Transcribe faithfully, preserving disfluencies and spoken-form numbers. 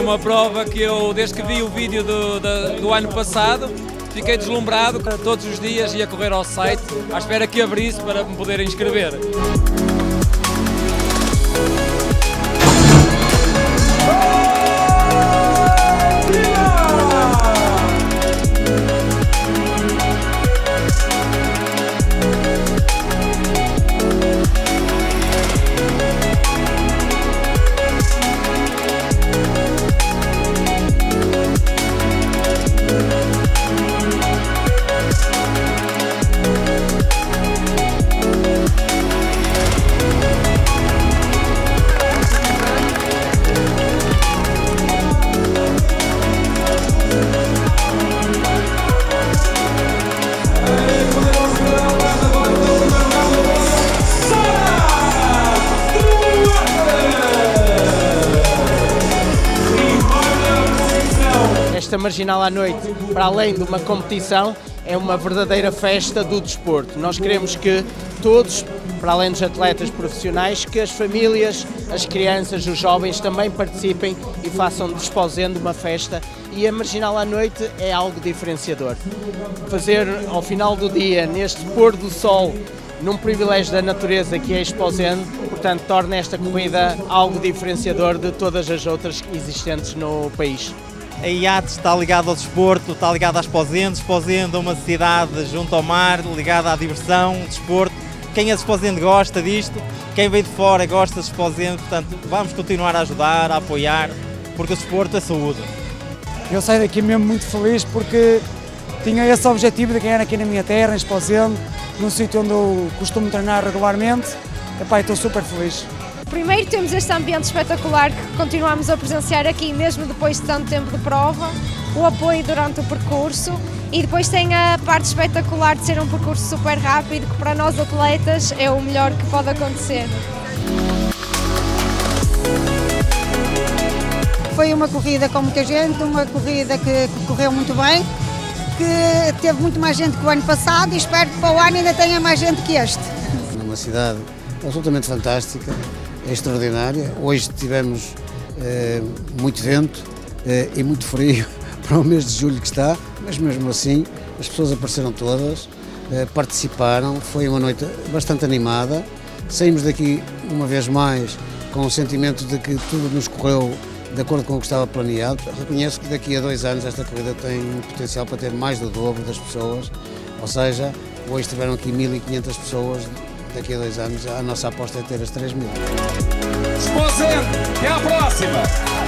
uma prova que eu, desde que vi o vídeo do, do, do ano passado, fiquei deslumbrado. Todos os dias ia correr ao site à espera que abrisse para me poder inscrever. Esta Marginal à Noite, para além de uma competição, é uma verdadeira festa do desporto. Nós queremos que todos, para além dos atletas profissionais, que as famílias, as crianças, os jovens também participem e façam de Esposende uma festa. E a Marginal à Noite é algo diferenciador. Fazer ao final do dia, neste pôr do sol, num privilégio da natureza que é Esposende, portanto torna esta corrida algo diferenciador de todas as outras existentes no país. A I A T está ligada ao desporto, está ligada às Esposende. Esposende é uma cidade junto ao mar, ligada à diversão, ao desporto. Quem é de Esposende gosta disto, quem vem de fora gosta de Esposende, portanto vamos continuar a ajudar, a apoiar, porque o desporto é saúde. Eu saio daqui mesmo muito feliz porque tinha esse objetivo de ganhar aqui na minha terra, em Esposende, num sítio onde eu costumo treinar regularmente. Epá, estou super feliz. Primeiro temos este ambiente espetacular que continuamos a presenciar aqui mesmo depois de tanto tempo de prova, o apoio durante o percurso e depois tem a parte espetacular de ser um percurso super rápido que para nós atletas é o melhor que pode acontecer. Foi uma corrida com muita gente, uma corrida que, que correu muito bem, que teve muito mais gente que o ano passado e espero que para o ano ainda tenha mais gente que este. É uma cidade absolutamente fantástica, é extraordinária. Hoje tivemos eh, muito vento eh, e muito frio para o mês de julho que está, mas mesmo assim as pessoas apareceram todas, eh, participaram, foi uma noite bastante animada. Saímos daqui uma vez mais com o sentimento de que tudo nos correu de acordo com o que estava planeado. Reconheço que daqui a dois anos esta corrida tem um potencial para ter mais do dobro das pessoas, ou seja, hoje tiveram aqui mil e quinhentas pessoas. Daqui a dois anos a nossa aposta é ter as três mil. Esposende, até à próxima!